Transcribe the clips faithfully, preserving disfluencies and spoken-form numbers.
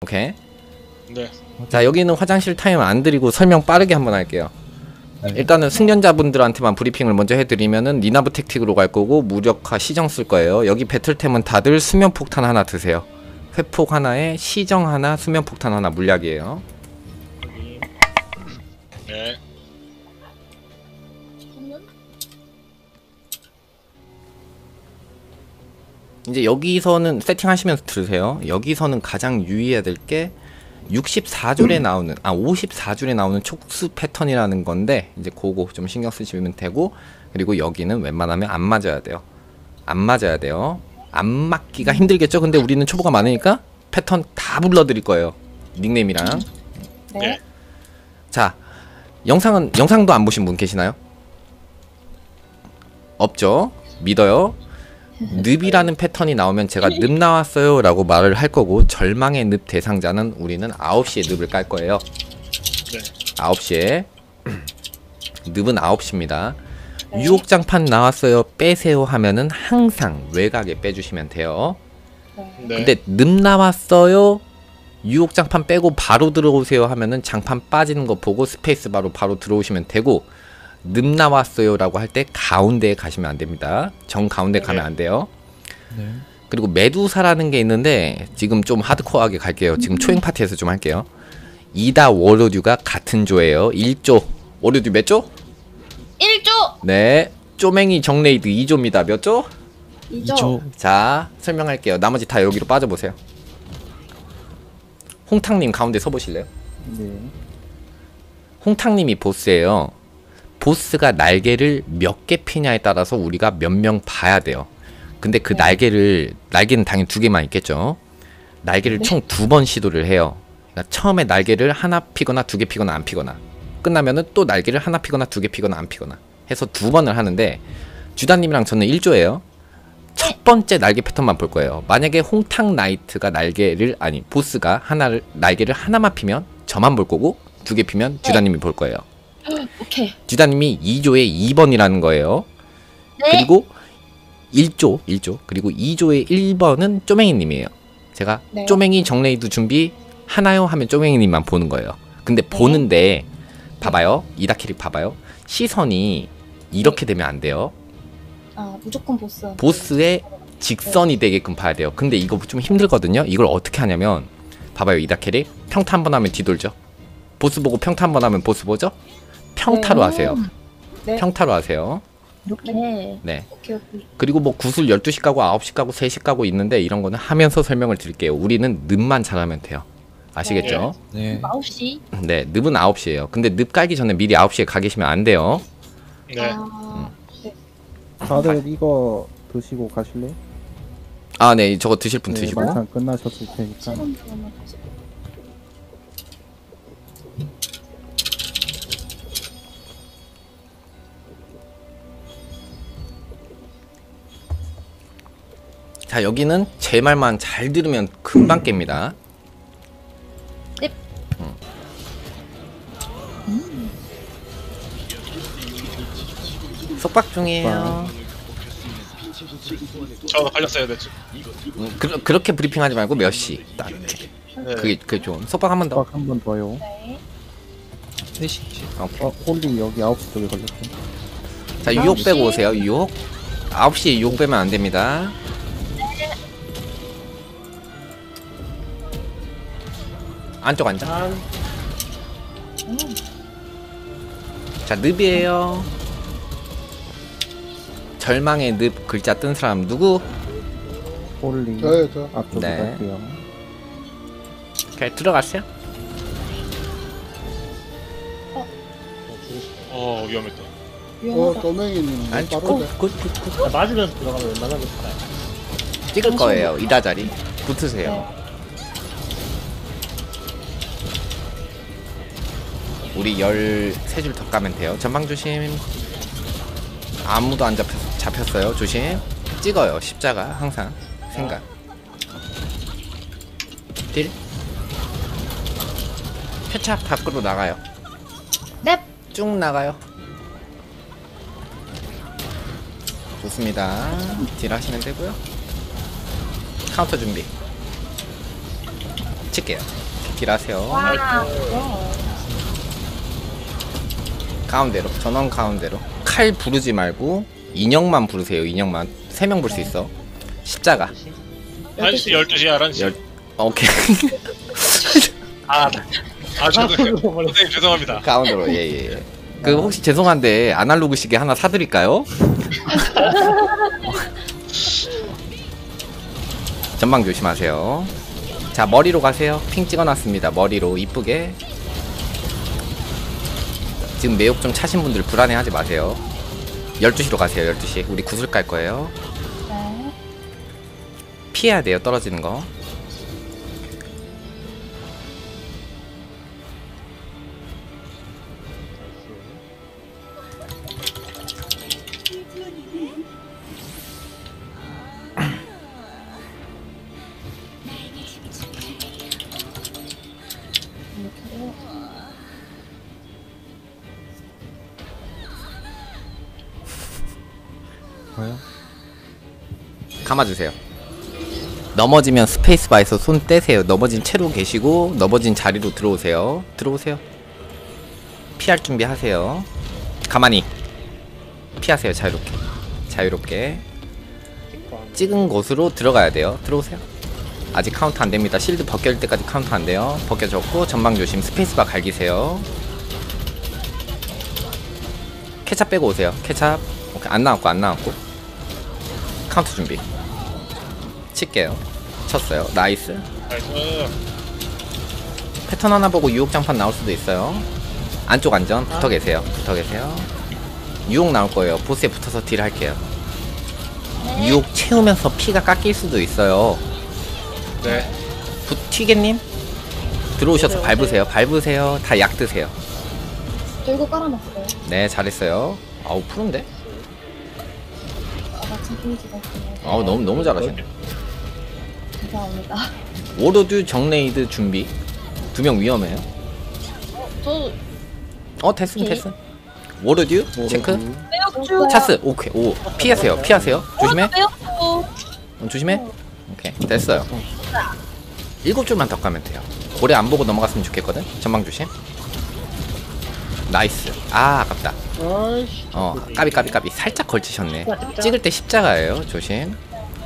오케이. 네. 자, 여기는 화장실 타임 안 드리고 설명 빠르게 한번 할게요. 네. 일단은 승련자분들한테만 브리핑을 먼저 해드리면은 니나브 택틱으로 갈 거고 무력화 시정 쓸 거예요. 여기 배틀템은 다들 수면폭탄 하나 드세요. 회폭 하나에 시정 하나, 수면폭탄 하나 물약이에요. 네. 이제 여기서는 세팅하시면서 들으세요. 여기서는 가장 유의해야 될 게 육십사 줄에 나오는 아 오십사 줄에 나오는 촉수 패턴이라는 건데 이제 그거 좀 신경 쓰시면 되고, 그리고 여기는 웬만하면 안 맞아야 돼요. 안 맞아야 돼요. 안 맞기가 힘들겠죠. 근데 우리는 초보가 많으니까 패턴 다 불러드릴 거예요. 닉네임이랑. 네. 자, 영상은 영상도 안 보신 분 계시나요? 없죠. 믿어요. 늪이라는 패턴이 나오면 제가 늪 나왔어요 라고 말을 할 거고, 절망의 늪 대상자는 우리는 아홉 시에 늪을 깔 거예요. 네. 아홉 시에 늪은 아홉 시입니다. 유혹장판 나왔어요 빼세요 하면은 항상 외곽에 빼주시면 돼요. 네. 근데 늪 나왔어요 유혹장판 빼고 바로 들어오세요 하면은 장판 빠지는 거 보고 스페이스바로 바로 들어오시면 되고, 늪 나왔어요 라고 할 때 가운데에 가시면 안 됩니다. 정 가운데 가면 안 돼요. 네. 그리고 메두사라는 게 있는데 지금 좀 하드코어하게 갈게요. 지금 초행 파티에서 좀 할게요. 이다 워로듀가 같은 조예요. 일 조. 워로듀 몇 조? 일 조! 네. 쪼맹이 정레이드 이 조입니다. 몇 조? 이 이 조. 조. 자, 설명할게요. 나머지 다 여기로 빠져보세요. 홍탕님 가운데 서보실래요? 네. 홍탕님이 보스예요. 보스가 날개를 몇 개 피냐에 따라서 우리가 몇 명 봐야 돼요. 근데 그 날개를, 날개는 당연히 두 개만 있겠죠. 날개를 총 두 번 시도를 해요. 그러니까 처음에 날개를 하나 피거나 두 개 피거나 안 피거나, 끝나면은 또 날개를 하나 피거나 두 개 피거나 안 피거나 해서 두 번을 하는데, 주다님이랑 저는 일 조예요. 첫 번째 날개 패턴만 볼 거예요. 만약에 홍탕 나이트가 날개를, 아니 보스가 하나를 날개를 하나만 피면 저만 볼 거고, 두 개 피면 주다님이 볼 거예요. 오케이. 주다님이 이 조의 이 번이라는 거예요. 네. 그리고 일 조, 일 조, 그리고 이 조의 일 번은 쪼맹이님이에요. 제가 네. 쪼맹이 정레이드 준비 하나요 하면 쪼맹이님만 보는 거예요. 근데 보는데 봐봐요. 이다키릭 봐봐요. 시선이 이렇게 되면 안 돼요. 아, 무조건 보스. 보스의 직선이 되게끔 봐야 돼요. 근데 이거 좀 힘들거든요. 이걸 어떻게 하냐면 봐봐요. 이다키릭 평타 한 번 하면 뒤돌죠. 보스 보고 평타 한 번 하면 보스 보죠. 평타로 네. 하세요. 네. 평타로 하세요. 네. 네. 오케이, 오케이. 그리고 뭐 구슬 열두 시 가고 아홉 시 가고 세 시 가고 있는데 이런 거는 하면서 설명을 드릴게요. 우리는 늪만 잘하면 돼요. 아시겠죠? 네. 아홉 시. 네, 늪은 아홉 시예요. 근데 늪 깔기 전에 미리 아홉 시에 가 계시면 안 돼요. 네. 아, 네. 다들 이거 드시고 가실래요? 아, 네. 저거 드실 분 네, 드시고. 만찬 끝나셨을 테니까. 칠분 동안 다시. 자, 여기는 제 말만 잘 들으면 금방 깹니다. 넵. 음. 속박 중이에요. 저도 걸렸어요, 네. 음, 그, 그렇게 브리핑하지 말고 몇 시. 딱 이렇게. 네. 그게 그게 좀. 속박 한 번 더. 한 번 더요. 네. 세 시. 어, 홀리 여기 아홉 시 쪽에 걸렸어. 자, 유혹 빼고 오세요. 유혹. 아홉 시에 유혹 빼면 안 됩니다. 안쪽 앉아. 자, 늪이에요. 절망의 늪 글자 뜬 사람 누구? 홀리 저요, 저. 앞쪽에 네. 갈게요. 그냥 들어갔어요. 어, 위험했다. 위험하다. 도맹이님 아니, 빠른데. 굿굿굿 맞으면서 들어가면 웬만하면 살아요. 찍을 거예요. 이다 자리 붙으세요. 우리 열세 줄 더 까면 돼요. 전방 조심. 아무도 안 잡혔, 잡혔어요. 조심. 찍어요. 십자가 항상 생각. 딜. 표착 밖으로 나가요. 넵. 쭉 나가요. 좋습니다. 딜 하시면 되고요. 카운터 준비. 칠게요. 딜하세요. 와, 그럼. 가운데로 전원 가운데로 칼 부르지 말고 인형만 부르세요. 인형만 세 명 불 수 있어. 십자가. 한 시, 열두 시, 열한 시. 열 오케이. 아, 네. 아, 죄송해요. 선생님, 죄송합니다. 가운데로 예예. 예. 그 혹시 죄송한데 아날로그 시계 하나 사드릴까요? 전방 조심하세요. 자 머리로 가세요. 핑 찍어놨습니다. 머리로 이쁘게. 지금 매혹 좀 차신 분들 불안해하지 마세요. 열두 시로 가세요. 열두 시. 우리 구슬 깔 거예요. 네. 피해야 돼요. 떨어지는 거. 이렇게. 뭐요? 감아주세요. 넘어지면 스페이스바에서 손 떼세요. 넘어진 채로 계시고 넘어진 자리로 들어오세요. 들어오세요. 피할 준비 하세요. 가만히 피하세요. 자유롭게 자유롭게 찍은 곳으로 들어가야 돼요. 들어오세요. 아직 카운트 안됩니다. 실드 벗겨질 때까지 카운트 안돼요. 벗겨졌고 전방 조심. 스페이스바 갈기세요. 케찹 빼고 오세요. 케찹. 오케이. 안 나왔고 안 나왔고 카운트 준비. 칠게요. 쳤어요. 나이스. 나이스. 패턴 하나 보고 유혹장판 나올 수도 있어요. 안쪽 안전. 붙어 계세요. 붙어 계세요. 유혹 나올 거예요. 보스에 붙어서 딜 할게요. 유혹 채우면서 피가 깎일 수도 있어요. 네. 부티게님 들어오셔서 밟으세요. 밟으세요. 다 약 드세요. 들고 깔아놨어요. 네, 잘했어요. 아우 푸른데? 아, 마침 게이지가 있어요. 아우 너무 너무 잘하시네. 감사합니다. 워로드 정레이드 준비. 두 명 위험해요. 저 어 됐음 오케이. 됐음. 워로드 체크. 매혹주. 차스. 오케이. 오 피하세요. 피하세요. 조심해. 매혹주. 어, 조심해. 오케이 됐어요. 일곱 줄만 더 가면 돼요. 고래 안 보고 넘어갔으면 좋겠거든. 전방 조심. 나이스. 아 아깝다. 어 까비 까비 까비. 살짝 걸치셨네. 찍을 때 십자가예요. 조심.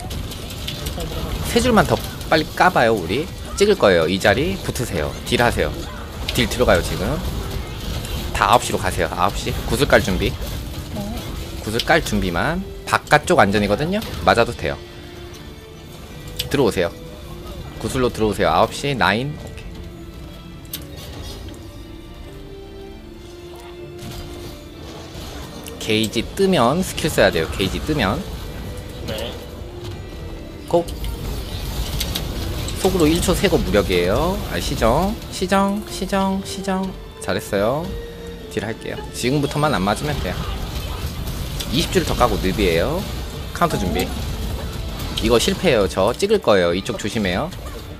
세 줄만 더 빨리 까봐요. 우리 찍을 거예요. 이 자리 붙으세요. 딜 하세요. 딜 들어가요. 지금 다 아홉 시로 가세요. 아홉 시 구슬 깔 준비. 구슬 깔 준비만. 바깥쪽 안전이거든요. 맞아도 돼요. 들어오세요. 구슬로 들어오세요. 아홉 시 나인. 오케이. 게이지 뜨면 스킬 써야 돼요. 게이지 뜨면 네. 고. 속으로 일 초 세고 무력이에요. 아, 시정 시정 시정 시정. 잘했어요. 딜 할게요. 지금부터만 안 맞으면 돼요. 이십 줄 더 까고 늪이에요. 카운터 준비. 이거 실패해요. 저 찍을 거예요. 이쪽 조심해요.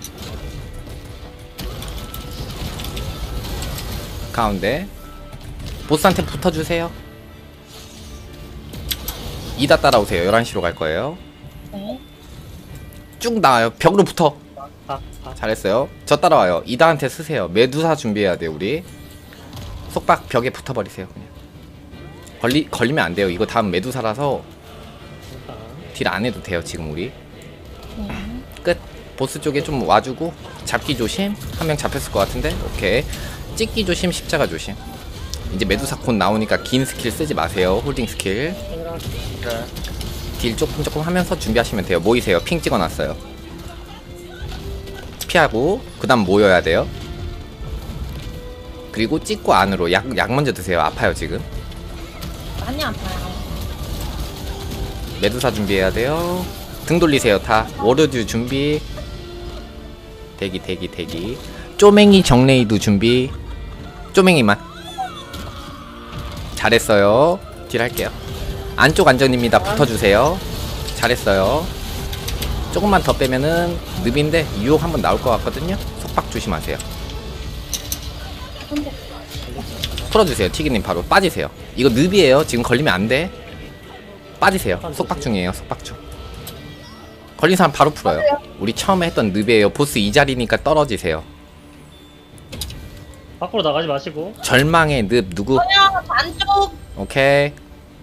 가운데 보스한테 붙어주세요. 이다 따라오세요. 열한 시로 갈 거예요. 네. 쭉 나와요. 벽으로 붙어. 잘했어요. 저 따라와요. 이다한테 쓰세요. 메두사 준비해야 돼요. 우리 속박 벽에 붙어버리세요. 그냥 걸리, 걸리면 안 돼요. 이거 다음 메두사라서 딜 안 해도 돼요. 지금 우리 네. 끝. 보스 쪽에 좀 와주고 잡기 조심. 한 명 잡혔을 것 같은데. 오케이. 찍기 조심. 십자가 조심. 이제 메두사 곧 나오니까 긴 스킬 쓰지 마세요. 홀딩 스킬. 네. 딜 조금 조금 하면서 준비하시면 돼요. 모이세요. 핑 찍어놨어요. 피하고 그 다음 모여야 돼요. 그리고 찍고 안으로 약, 약 먼저 드세요. 아파요 지금. 많이 아파요. 메두사 준비해야 돼요. 등 돌리세요. 다 워르드 준비. 대기 대기 대기. 쪼맹이 정레이드 준비. 쪼맹이만. 잘했어요. 딜 할게요. 안쪽 안전입니다. 붙어주세요. 잘했어요. 조금만 더 빼면은 늪인데 유혹 한번 나올 것 같거든요. 속박 조심하세요. 풀어주세요. 튀기님 바로 빠지세요. 이거 늪이에요. 지금 걸리면 안 돼. 빠지세요. 속박 중이에요. 속박 중. 걸린 사람 바로 풀어요. 우리 처음에 했던 늪이에요. 보스 이 자리니까 떨어지세요. 밖으로 나가지 마시고. 절망의 늪 누구? 그냥 반쪽. 오케이.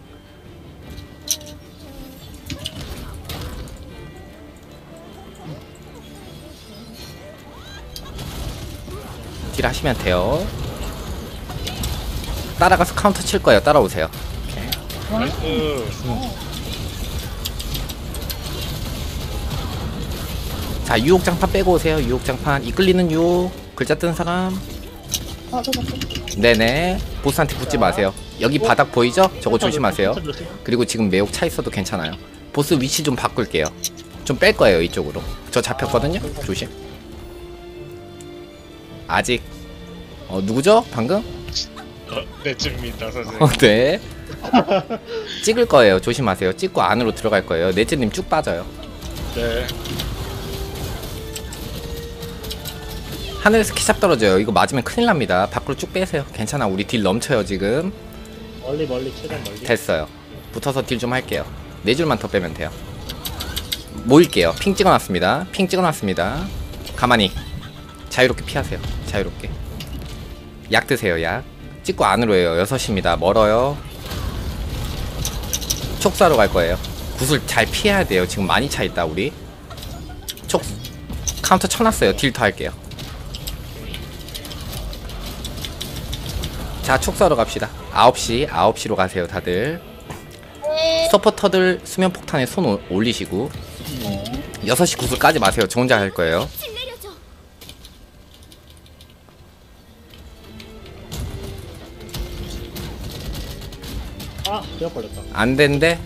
딜 하시면 돼요. 따라가서 카운터 칠 거예요. 따라오세요. 나이스. 자, 유혹장판 빼고 오세요. 유혹장판. 이끌리는 유혹. 글자 뜬 사람. 어, 저, 저, 저. 네네. 보스한테 붙지 마세요. 여기 바닥 보이죠? 저거 조심하세요. 그리고 지금 매혹 차 있어도 괜찮아요. 보스 위치 좀 바꿀게요. 좀 뺄 거예요. 이쪽으로. 저 잡혔거든요? 조심. 아직. 어, 누구죠? 방금? 어, 넷쯤입니다, 선생님. 어, 네. 찍을 거예요. 조심하세요. 찍고 안으로 들어갈 거예요. 넷째님 쭉 빠져요. 네. 하늘에서 케찹 떨어져요. 이거 맞으면 큰일 납니다. 밖으로 쭉 빼세요. 괜찮아. 우리 딜 넘쳐요, 지금. 멀리 멀리 최대한 멀리. 됐어요. 붙어서 딜 좀 할게요. 네 줄만 더 빼면 돼요. 모일게요. 핑 찍어놨습니다. 핑 찍어놨습니다. 가만히. 자유롭게 피하세요. 자유롭게. 약 드세요, 약. 찍고 안으로 해요. 여섯 시입니다. 멀어요. 촉수하러 갈 거예요. 구슬 잘 피해야 돼요. 지금 많이 차있다, 우리. 촉 카운터 쳐놨어요. 딜 더 할게요. 자, 촉수하러 갑시다. 아홉 시, 아홉 시로 가세요, 다들. 네. 서포터들 수면 폭탄에 손 올- 올리시고. 여섯 시 구슬 까지 마세요. 저 혼자 할 거예요. 아, 뼈 걸렸다. 안 된대.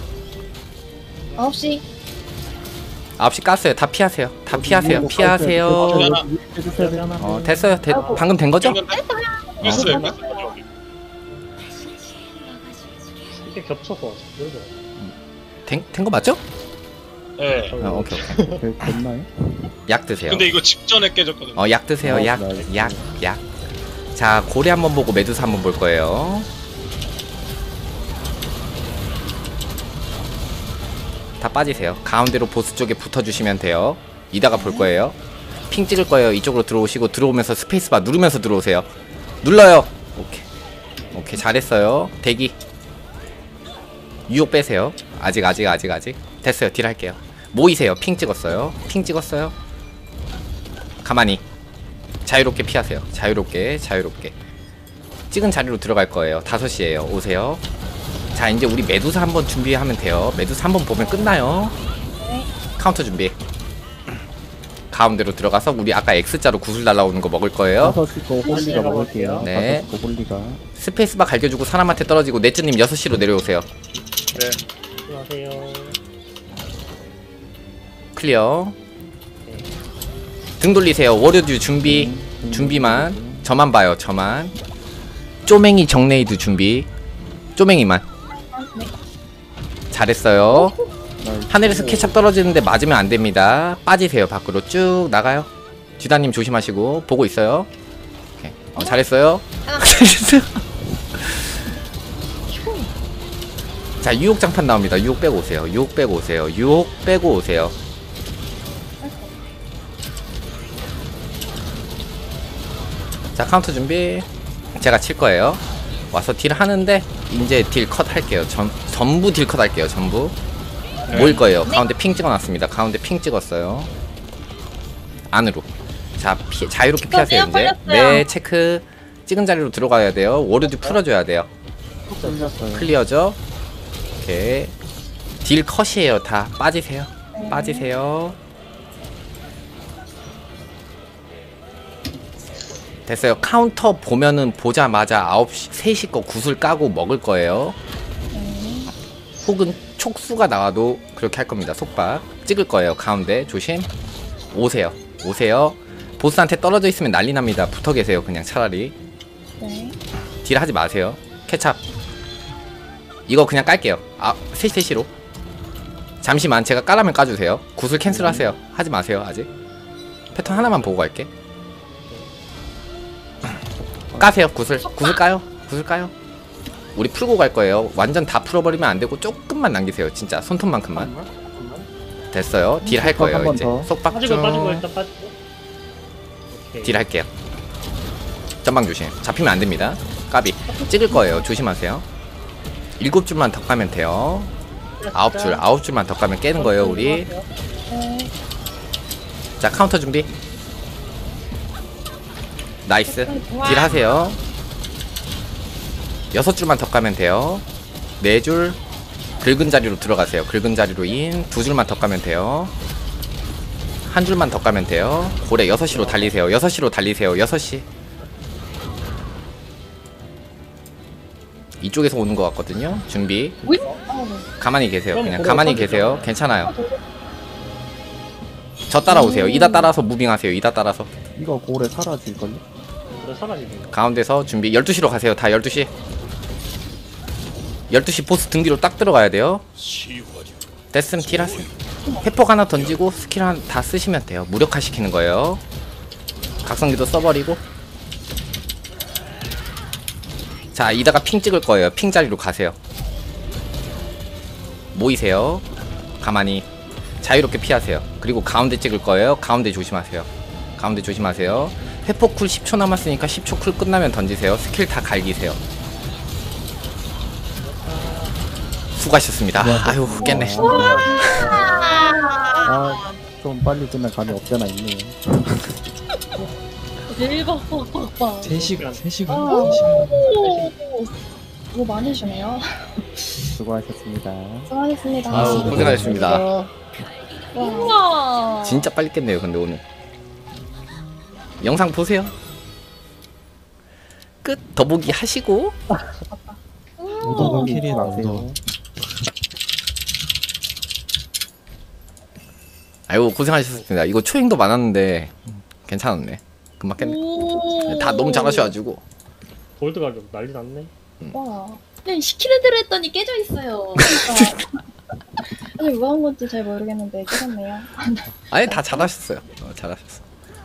아홉 시. 아홉 시 깠어요. 다 피하세요. 다 피하세요. 피하세요. 해주셔야 돼요. 어, 됐어요. 됐, 방금 된 거죠? 됐어요. 이게 겹쳐서 그래서. 된, 된 거 맞죠? 네. 어, 오케이, 오케이. 될- 됐나요? 약 드세요. 근데 이거 직전에 깨졌거든요. 어, 약 드세요. 어, 약, 나이스. 약, 약. 자, 고래 한번 보고 메두사 한번 볼 거예요. 다 빠지세요. 가운데로 보스 쪽에 붙어주시면 돼요. 이따가 볼 거예요. 핑 찍을 거예요. 이쪽으로 들어오시고 들어오면서 스페이스바 누르면서 들어오세요. 눌러요. 오케이. 오케이, 잘했어요. 대기. 유혹 빼세요. 아직, 아직, 아직, 아직. 됐어요. 딜 할게요. 모이세요. 핑 찍었어요. 핑 찍었어요. 가만히. 자유롭게 피하세요. 자유롭게, 자유롭게. 찍은 자리로 들어갈 거예요. 다섯 시에요. 오세요. 자, 이제 우리 메두사 한번 준비하면 돼요. 메두사 한번 보면 끝나요. 카운터 준비. 가운데로 들어가서 우리 아까 X자로 구슬 날라오는 거 먹을 거예요. 다섯 시 거 홀리가 먹을게요. 네. 다섯 시 거 홀리가. 스페이스바 갈겨주고 사람한테 떨어지고 넷즈님 여섯 시로 내려오세요. 네. 안녕하세요. 클리어. 등 돌리세요. 워려듀 준비. 준비만. 저만 봐요. 저만. 쪼맹이 정레이드 준비. 쪼맹이만. 잘했어요. 하늘에서 케찹 떨어지는데 맞으면 안 됩니다. 빠지세요. 밖으로 쭉 나가요. 쥐다님 조심하시고 보고 있어요. 오케이. 어, 잘했어요. 잘했어요. 자, 유혹 장판 나옵니다. 유혹 빼고 오세요. 유혹 빼고 오세요. 유혹 빼고 오세요. 자, 카운터 준비. 제가 칠 거예요. 와서 딜 하는데 이제 딜 컷 할게요. 전, 전부 딜 컷 할게요. 전부. 모일 거예요. 가운데 핑 찍어놨습니다. 가운데 핑 찍었어요. 안으로. 자, 피, 자유롭게 피하세요. 이제. 걸렸어요. 네, 체크. 찍은 자리로 들어가야 돼요. 워르드 풀어줘야 돼요. 홀렸어요. 클리어죠? 오케이. 딜 컷이에요. 다 빠지세요. 빠지세요. 됐어요. 카운터 보면은 보자마자 아홉 시, 세 시 거 구슬 까고 먹을 거예요. 혹은 촉수가 나와도 그렇게 할 겁니다. 속박. 찍을 거예요. 가운데. 조심. 오세요. 오세요. 보스한테 떨어져 있으면 난리 납니다. 붙어 계세요. 그냥 차라리. 네. 딜 하지 마세요. 케찹. 이거 그냥 깔게요. 아, 세 시, 세 시로. 잠시만. 제가 까라면 까주세요. 구슬 캔슬 하세요. 하지 마세요. 아직. 패턴 하나만 보고 갈게. 까세요. 구슬. 구슬 까요. 구슬 까요. 우리 풀고 갈 거예요. 완전 다 풀어버리면 안 되고 조금만 남기세요. 진짜 손톱만큼만. 됐어요. 딜 할 거예요 한번 이제. 더. 빠지고 속박중. 빠지고 일단 빠지고. 오케이. 딜 할게요. 전방 조심. 잡히면 안 됩니다. 까비. 찍을 거예요. 조심하세요. 일곱 줄만 더 까면 돼요. 아홉 줄, 아홉 줄만 더 까면 깨는 거예요, 우리. 네. 자, 카운터 준비. 나이스. 딜 하세요. 여섯 줄만 더 까면 돼요. 네 줄. 긁은 자리로 들어가세요. 긁은 자리로 인. 두 줄만 더 까면 돼요. 한 줄만 더 까면 돼요. 고래 여섯 시로 달리세요. 여섯 시로 달리세요. 여섯 시. 이쪽에서 오는 것 같거든요. 준비. 아, 네. 가만히 계세요. 그럼 그냥 고래 가만히 어떡하죠? 계세요. 괜찮아요. 저 따라오세요. 이다 따라서 무빙하세요. 이다 따라서. 이거 고래 사라질걸요? 그래 사라지네. 가운데서 준비. 열두 시로 가세요. 다 열두 시. 열두 시 보스 등 뒤로 딱 들어가야 돼요. 됐음 킬 하세요. 회폭 하나 던지고 스킬 한 다 쓰시면 돼요. 무력화 시키는 거예요. 각성기도 써버리고. 자, 이다가 핑 찍을 거예요. 핑 자리로 가세요. 모이세요. 가만히 자유롭게 피하세요. 그리고 가운데 찍을 거예요. 가운데 조심하세요. 가운데 조심하세요. 회폭 쿨 십 초 남았으니까 십 초 쿨 끝나면 던지세요. 스킬 다 갈기세요. 수고하셨습니다. 아유, 깼네. 아, 좀 빨리 끝날 감이 없잖아 있네요. 대박. 세 시간, 세 시간, 아. 세 시간. 오, 이거 많이 주네요. 수고하셨습니다. 수고하셨습니다. 아유, 고생하셨습니다. 우와. 진짜 빨리 깼네요. 근데 오늘 영상 보세요. 끝. 더보기 하시고. 무덤 킬이 마세요. 아유, 고생하셨습니다. 이거 초행도 많았는데 괜찮았네. 금방 깼네. 오. 다 너무 잘하셔가지고. 골드 가격 난리 났네. 와. 그냥 시키는 대로 했더니 깨져 있어요. 그러니까. 사실 뭐 한 건지 잘 모르겠는데 깨졌네요. 아니, 다 잘하셨어요. 어, 잘하셨어.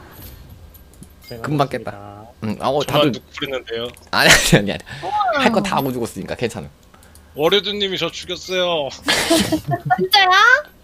금방 깼다. 응, 아, 어, 저만 다들 누구 부리는데요. 아니 아니 아니 아니. 할 거 다 하고 죽었으니까 괜찮아. 월요드님이 저 죽였어요. 진짜야?